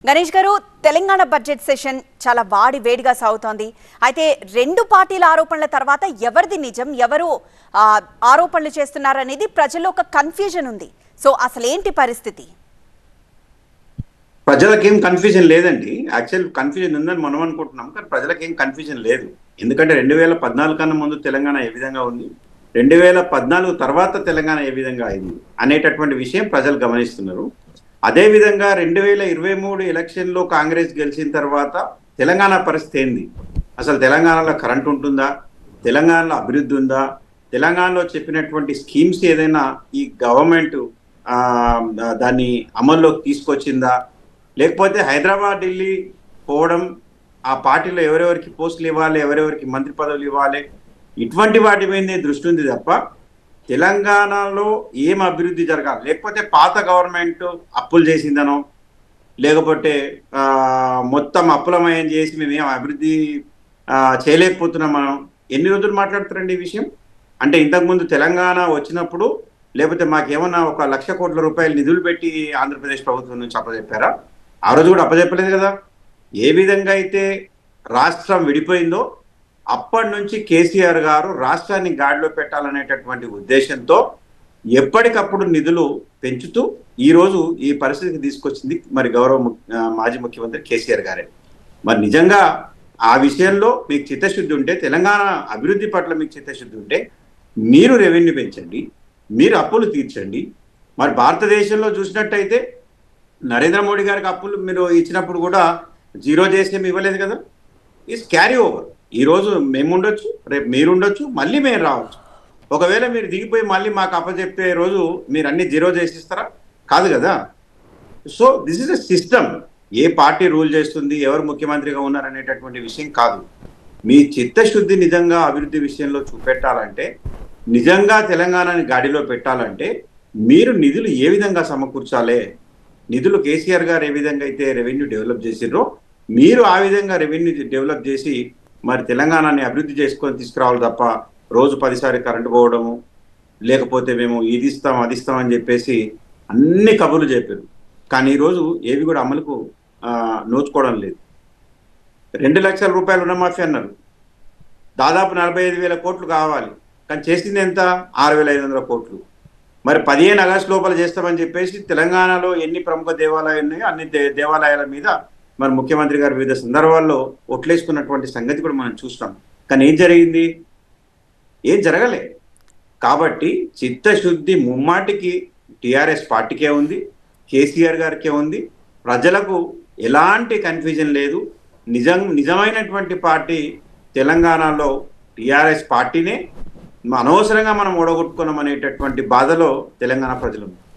గణేష్ గారు, Telangana budget session చాలా వాడి వేడిగా సాగుతోంది. అయితే రెండు పార్టీల ఆరోపణల తర్వాత ఎవరిది నిజం, ఎవరు ఆరోపణలు చేస్తున్నారనేది ప్రజల్లో ఒక కన్ఫ్యూజన్ ఉంది. సో అసలు ఏంటి పరిస్థితి? ప్రజలకేం కన్ఫ్యూజన్ లేదండి. యాక్చువల్ కన్ఫ్యూజన్ ఉందని మనం అనుకుంటున్నాం, కానీ ప్రజలకేం కన్ఫ్యూజన్ లేదు. ఎందుకంటే 2014 కన్నా ముందు తెలంగాణ ఏ విధంగా ఉంది, 2014 తర్వాత తెలంగాణ ఏ విధంగా అయింది అనేటటువంటి విషయం ప్రజలు గమనిస్తున్నారు. అదేవిధంగా 2023 ఎలక్షన్లో కాంగ్రెస్ గెలిచిన తర్వాత తెలంగాణ పరిస్థితి ఏంది, అసలు తెలంగాణలో కరెంట్ ఉంటుందా, తెలంగాణలో అభివృద్ధి ఉందా, తెలంగాణలో చెప్పినటువంటి స్కీమ్స్ ఏదైనా ఈ గవర్నమెంట్ దాన్ని అమల్లోకి తీసుకొచ్చిందా, లేకపోతే హైదరాబాద్ ఢిల్లీ పోవడం, ఆ పార్టీలో ఎవరెవరికి పోస్టులు ఇవ్వాలి, ఎవరెవరికి మంత్రి పదవులు ఇవ్వాలి, ఇటువంటి వాటి మీద దృష్టి ఉంది తప్ప తెలంగాణలో ఏం అభివృద్ధి జరగాలి, లేకపోతే పాత గవర్నమెంట్ అప్పులు చేసిందనో, లేకపోతే మొత్తం అప్పులమయం చేసి మేమేం అభివృద్ధి చేయలేకపోతున్నాం. మనం ఎన్ని రోజులు మాట్లాడుతారండి ఈ విషయం? అంటే ఇంతకుముందు తెలంగాణ వచ్చినప్పుడు లేకపోతే మాకేమన్నా 1,00,000 కోట్ల రూపాయలు నిధులు పెట్టి ఆంధ్రప్రదేశ్ ప్రభుత్వం నుంచి అప్పచెప్పారా? ఆ రోజు కూడా అప్పచెప్పలేదు కదా. ఏ విధంగా అయితే రాష్ట్రం విడిపోయిందో అప్పటి నుంచి కేసీఆర్ గారు రాష్ట్రాన్ని గాడిలో పెట్టాలనేటటువంటి ఉద్దేశంతో ఎప్పటికప్పుడు నిధులు పెంచుతూ ఈరోజు ఈ పరిస్థితికి తీసుకొచ్చింది మరి మాజీ ముఖ్యమంత్రి కేసీఆర్ గారే. మరి నిజంగా ఆ విషయంలో మీకు చిత్తశుద్ధి ఉంటే, తెలంగాణ అభివృద్ధి పట్ల మీకు చిత్తశుద్ధి ఉంటే మీరు రెవెన్యూ పెంచండి, మీరు అప్పులు తీర్చండి. మరి భారతదేశంలో చూసినట్టయితే నరేంద్ర మోడీ గారికి అప్పులు మీరు ఇచ్చినప్పుడు కూడా జీరో చేసి ఏమి ఇవ్వలేదు కదా. Is carry over. ఈరోజు మేము ఉండొచ్చు, రేపు మీరు ఉండొచ్చు, మళ్ళీ మేము రావచ్చు. ఒకవేళ మీరు దిగిపోయి మళ్ళీ మాకు అప్పచెప్పే రోజు మీరు అన్ని జీరో చేసిస్తారా? కాదు కదా. So this is a system. ఏ పార్టీ రూల్ చేస్తుంది, ఎవరు ముఖ్యమంత్రిగా ఉన్నారనేటటువంటి విషయం కాదు. మీ చిత్తశుద్ధి నిజంగా అభివృద్ధి విషయంలో చూపెట్టాలంటే, నిజంగా తెలంగాణని గాడిలో పెట్టాలంటే మీరు నిధులు ఏ విధంగా సమకూర్చాలి, నిధులు కేసీఆర్ గారు ఏ విధంగా అయితే రెవెన్యూ డెవలప్ చేసిర్రో మీరు ఆ విధంగా రెవెన్యూ డెవలప్ చేసి మరి తెలంగాణని అభివృద్ధి చేసుకొని తీసుకురావాలి తప్ప రోజు 10 సార్లు కరెంటు పోవడము, లేకపోతే మేము ఇది ఇస్తాం అది ఇస్తాం అని చెప్పేసి అన్ని కబుర్లు చెప్పారు. కానీ ఈరోజు ఏవి కూడా అమలుకు నోచుకోవడం లేదు. 2 లక్షల రూపాయలు రుణమాఫీ అన్నారు, దాదాపు 45,000 కోట్లు కావాలి, కానీ చేసింది ఎంత? 6,500 కోట్లు. మరి 15 ఆగస్టు లోపల చేస్తామని చెప్పేసి తెలంగాణలో ఎన్ని ప్రముఖ దేవాలయాలు ఉన్నాయో అన్ని దేవాలయాల మీద మరి ముఖ్యమంత్రి గారు వివిధ సందర్భాల్లో ఒట్లేసుకున్నటువంటి సంగతి కూడా మనం చూస్తాం. కానీ ఏం జరిగింది? ఏం జరగలే. కాబట్టి చిత్తశుద్ధి ముమ్మాటికి టీఆర్ఎస్ పార్టీకే ఉంది, కేసీఆర్ గారికే ఉంది. ప్రజలకు ఎలాంటి కన్ఫ్యూజన్ లేదు. నిజమైనటువంటి పార్టీ తెలంగాణలో టీఆర్ఎస్ పార్టీనే. అనవసరంగా మనం ఓడగొట్టుకున్నాం అనేటటువంటి బాధలో తెలంగాణ ప్రజలు.